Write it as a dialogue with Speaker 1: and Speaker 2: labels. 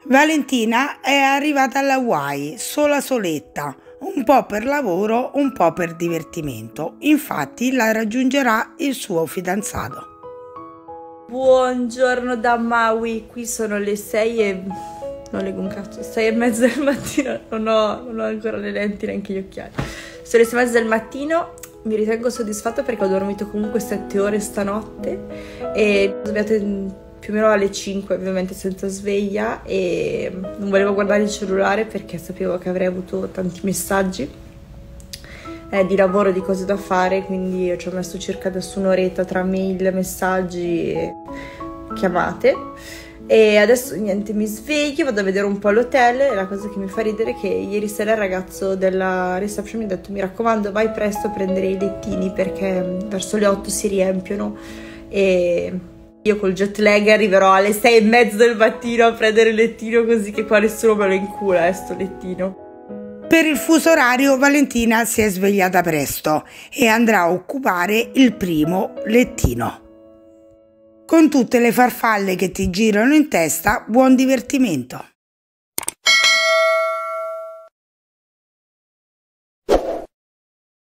Speaker 1: Valentina è arrivata alla Hawaii sola soletta, un po' per lavoro, un po' per divertimento. Infatti la raggiungerà il suo fidanzato.
Speaker 2: Buongiorno da Maui, qui sono le 6 e... non leggo un cazzo, 6 e mezza del mattino, non ho ancora le lenti neanche gli occhiali. Sono le 6 e mezza del mattino, mi ritengo soddisfatta perché ho dormito comunque 7 ore stanotte e ho svegliato più o meno alle 5, ovviamente senza sveglia, e non volevo guardare il cellulare perché sapevo che avrei avuto tanti messaggi di lavoro, di cose da fare, quindi ci ho messo circa adesso un'oretta tra mail, messaggi e chiamate. E adesso niente, mi sveglio, vado a vedere un po' l'hotel e la cosa che mi fa ridere è che ieri sera il ragazzo della reception mi ha detto: mi raccomando, vai presto a prendere i lettini perché verso le 8 si riempiono e io col jet lag arriverò alle 6 e mezza del mattino a prendere il lettino, così che qua nessuno me lo incula sto lettino.
Speaker 1: Per il fuso orario Valentina si è svegliata presto e andrà a occupare il primo lettino. Con tutte le farfalle che ti girano in testa, buon divertimento!